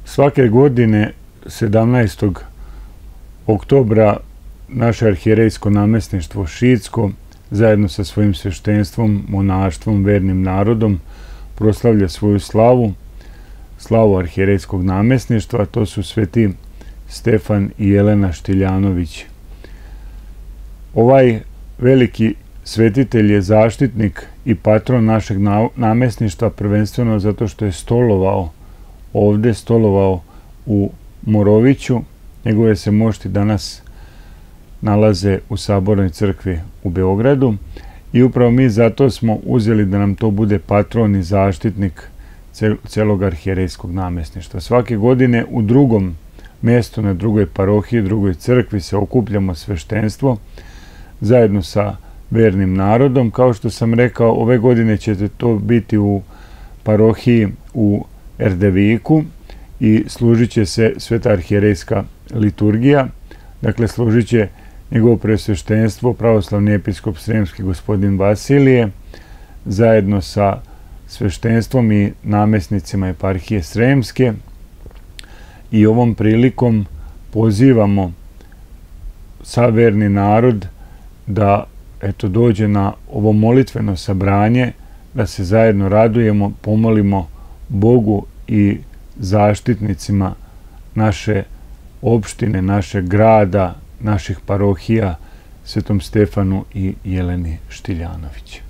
Svake godine 17. oktobra naše arhijerejsko namjesništvo Šidsko zajedno sa svojim sveštenstvom, monaštvom, vernim narodom proslavlja svoju slavu arhijerejskog namjesništva. To su sveti Stefan i Jelena Štiljanović. Ovaj veliki svetitelj je zaštitnik i patron našeg namjesništva, prvenstveno zato što je stolovao u Moroviću. Njegove se mošti danas nalaze u Sabornoj crkvi u Beogradu i upravo mi zato smo uzeli da nam to bude patron i zaštitnik celog arhijerejskog namjesništva. Svake godine u drugom mjestu, na drugoj parohiji, drugoj crkvi se okupljamo sveštenstvo zajedno sa vernim narodom. Kao što sam rekao, ove godine će to biti u parohiji u Erdeviku i služit će se sveta arhijerejska liturgija. Dakle, služit će njegovo presveštenstvo pravoslavni episkop Sremski gospodin Vasilije zajedno sa sveštenstvom i namjesnicima eparhije Sremske. I ovom prilikom pozivamo saverni narod da dođe na ovo molitveno sabranje, da se zajedno radujemo, pomolimo Bogu i zaštitnicima naše opštine, našeg grada, naših parohija, Svetom Stefanu i Jeleni Štiljanović.